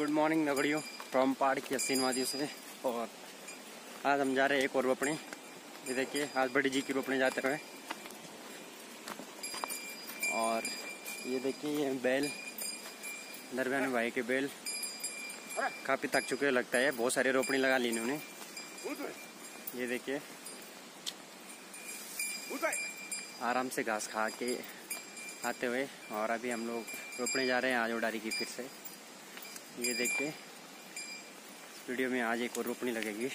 Good morning नगड़ियों from पहाड़ की हसीन वादियों से। और आज हम जा रहे हैं एक और रोपनी। ये देखिए आज बड़ी जी की रोपनी जाते हुए। और ये देखिए ये बैल दरमियान भाई के बैल काफ़ी थक चुके लगता है, बहुत सारी रोपनी लगा ली इन्होंने। ये देखिए आराम से घास खा के आते हुए। और अभी हम लोग रोपने जा रहे हैं आज उडारी की फिर से। ये देखिए वीडियो में आज एक और रोपनी लगेगी।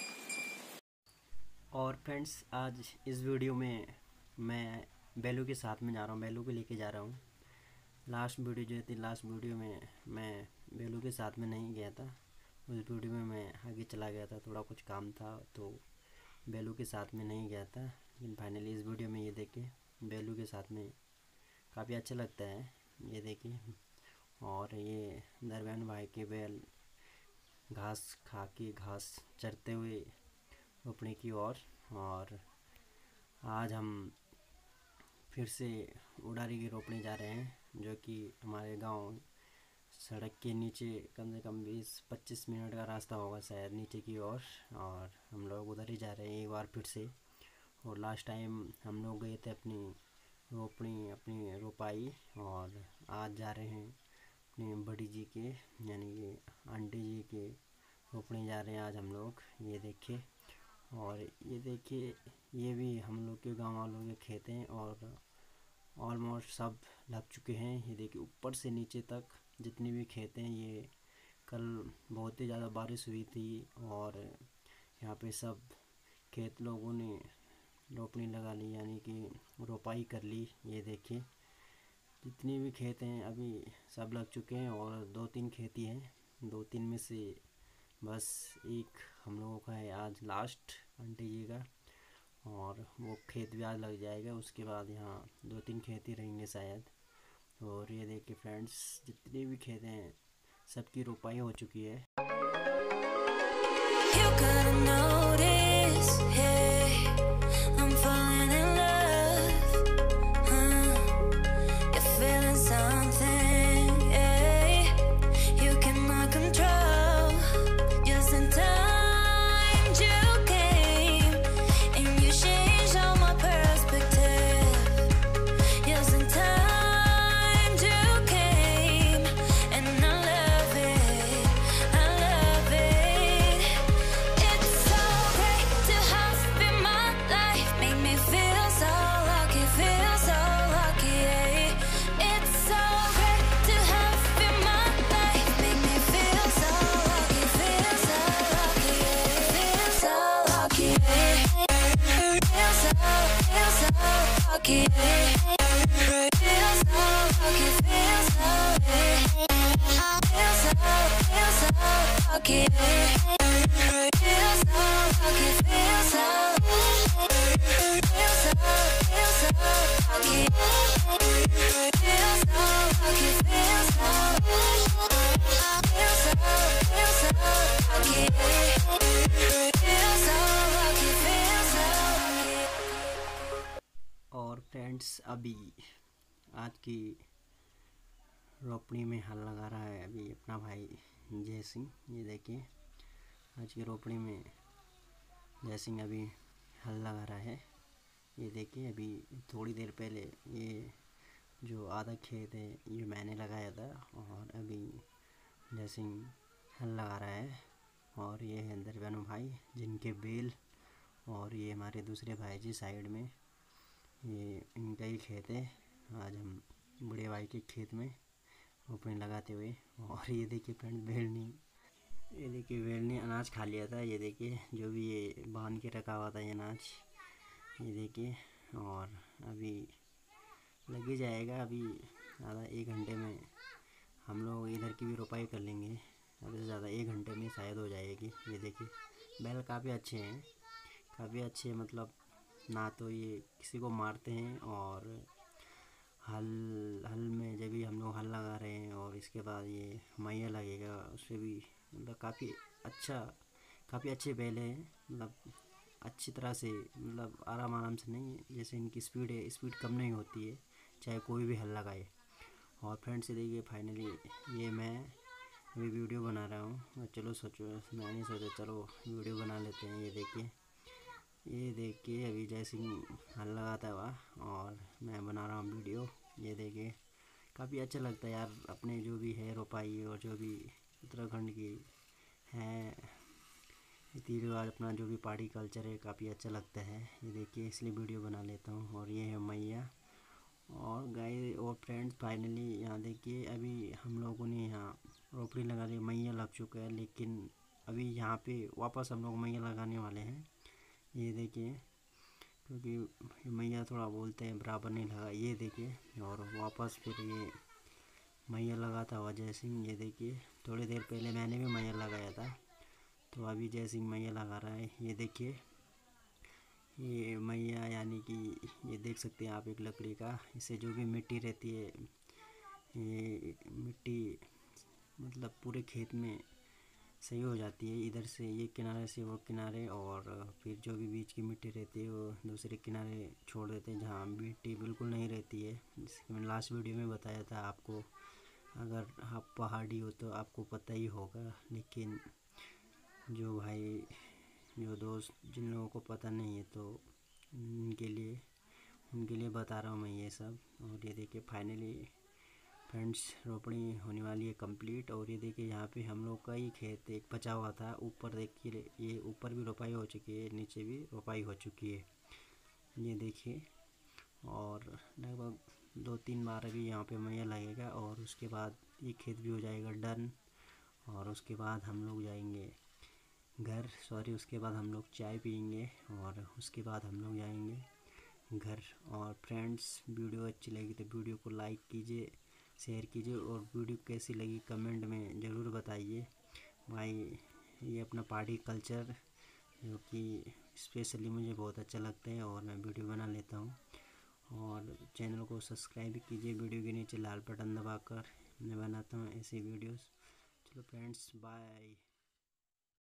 और फ्रेंड्स आज इस वीडियो में मैं बैलों के साथ में जा रहा हूँ, बैलों को लेके जा रहा हूँ। लास्ट वीडियो जो थी, लास्ट वीडियो में मैं बैलों के साथ में नहीं गया था। उस वीडियो में मैं आगे चला गया था, थोड़ा कुछ काम था तो बैलों के साथ में नहीं गया था। लेकिन फाइनली इस वीडियो में ये देखिए बैलों के साथ में काफ़ी अच्छा लगता है। ये देखिए और ये दरमियान भाई के बैल घास खा के घास चरते हुए रोपने की ओर। और आज हम फिर से उडारी की रोपने जा रहे हैं, जो कि हमारे गांव सड़क के नीचे कम से कम 20-25 मिनट का रास्ता होगा शायद नीचे की ओर। और हम लोग उधर ही जा रहे हैं एक बार फिर से। और लास्ट टाइम हम लोग गए थे अपनी रोपनी अपनी रोपाई, और आज जा रहे हैं अपनी बड़ी जी के यानी कि आंटी जी के रोपने जा रहे हैं आज हम लोग। ये देखिए और ये देखिए ये भी हम लोग के गांव वालों के खेत हैं और ऑलमोस्ट सब लग चुके हैं। ये देखिए ऊपर से नीचे तक जितने भी खेत हैं, ये कल बहुत ही ज़्यादा बारिश हुई थी और यहाँ पे सब खेत लोगों ने रोपनी लगा ली यानी कि रोपाई कर ली। ये देखिए जितने भी खेत हैं अभी सब लग चुके हैं और 2-3 खेत ही हैं। 2-3 में से बस एक हम लोगों का है आज लास्ट आंटी जी का, और वो खेत भी आज लग जाएगा। उसके बाद यहाँ 2-3 खेत ही रहेंगे शायद। और ये देखिए फ्रेंड्स जितने भी खेत हैं सबकी रोपाई हो चुकी है। और फ्रेंड्स अभी आज की रोपनी में हल लगा रहा है अभी अपना भाई जय सिंह। ये देखिए आज की रोपनी में जय सिंह अभी हल लगा रहा है। ये देखिए अभी थोड़ी देर पहले ये जो आधा खेत है ये मैंने लगाया था और अभी जय सिंह हल लगा रहा है। और ये है दरमियान भाई जिनके बेल, और ये हमारे दूसरे भाई जी साइड में, ये इनका ही खेत है। आज हम बड़े भाई के खेत में रोपनी लगाते हुए। और ये देखिए फ्रेंड बेलनी, ये देखिए बेलनी अनाज खा लिया था। ये देखिए जो भी ये बांध के रखा हुआ था ये अनाज, ये देखिए। और अभी लग ही जाएगा, अभी ज़्यादा 1 घंटे में हम लोग इधर की भी रोपाई कर लेंगे। अभी से ज़्यादा 1 घंटे में शायद हो जाएगी। ये देखिए बैल काफ़ी अच्छे हैं, काफ़ी अच्छे, मतलब ना तो ये किसी को मारते हैं। और हल में जब भी हम लोग हल लगा रहे हैं और इसके बाद ये मैया लगेगा उससे भी मतलब काफ़ी अच्छे बैल हैं। मतलब अच्छी तरह से, मतलब आराम से नहीं, जैसे इनकी स्पीड है, स्पीड कम नहीं होती है चाहे कोई भी हल लगाए। और फ्रेंड्स ये देखिए फाइनली ये मैं अभी वीडियो बना रहा हूँ। चलो मैंने सोचा चलो वीडियो बना लेते हैं। ये देखिए अभी जैसे हल लगाता हुआ और मैं बना रहा हूँ वीडियो। ये देखिए काफ़ी अच्छा लगता है यार, अपने जो भी है रोपाई और जो भी उत्तराखंड की है रीति रिवाज, अपना जो भी पहाड़ी कल्चर है, काफ़ी अच्छा लगता है। ये देखिए इसलिए वीडियो बना लेता हूँ। और ये है मैया और गाय और फ्रेंड्स। फाइनली यहाँ देखिए अभी हम लोगों ने यहाँ रोपड़ी लगा ली, मैया लग चुका है, लेकिन अभी यहाँ पे वापस हम लोग मैया लगाने वाले हैं। ये देखिए क्योंकि मैया थोड़ा बोलते हैं बराबर नहीं लगा। ये देखिए और वापस फिर ये मैया लगाता हुआ जय सिंह। ये देखिए थोड़ी देर पहले मैंने भी मैया लगाया था, तो अभी जय सिंह मैया लगा रहा है। ये देखिए ये मैया यानी कि ये देख सकते हैं आप, एक लकड़ी का, इससे जो भी मिट्टी रहती है, ये मिट्टी मतलब पूरे खेत में सही हो जाती है। इधर से ये किनारे से वो किनारे, और फिर जो भी बीच की मिट्टी रहती है वो दूसरे किनारे छोड़ देते हैं जहाँ मिट्टी बिल्कुल नहीं रहती है। जिसके मैंने लास्ट वीडियो में बताया था आपको, अगर आप पहाड़ी हो तो आपको पता ही होगा, लेकिन जो भाई जो दोस्त जिन लोगों को पता नहीं है तो उनके लिए बता रहा हूँ मैं ये सब। और ये देखिए फाइनली फ्रेंड्स रोपणी होने वाली है कंप्लीट। और ये देखिए यहाँ पे हम लोग का ही खेत एक बचा हुआ था, ऊपर देखिए ये ऊपर भी रोपाई हो चुकी है, नीचे भी रोपाई हो चुकी है। ये देखिए और लगभग 2-3 बार अभी यहाँ पे मैया लगेगा और उसके बाद ये खेत भी हो जाएगा डन। और उसके बाद हम लोग जाएंगे घर, उसके बाद हम लोग चाय पियेंगे और उसके बाद हम लोग जाएंगे घर। और फ्रेंड्स वीडियो अच्छी लगी तो वीडियो को लाइक कीजिए, शेयर कीजिए, और वीडियो कैसी लगी कमेंट में ज़रूर बताइए भाई। ये अपना पहाड़ी कल्चर जो कि स्पेशली मुझे बहुत अच्छा लगता है और मैं वीडियो बना लेता हूँ। और चैनल को सब्सक्राइब कीजिए, वीडियो के नीचे लाल बटन दबाकर। मैं बनाता हूँ ऐसी वीडियोस। चलो फ्रेंड्स बाय।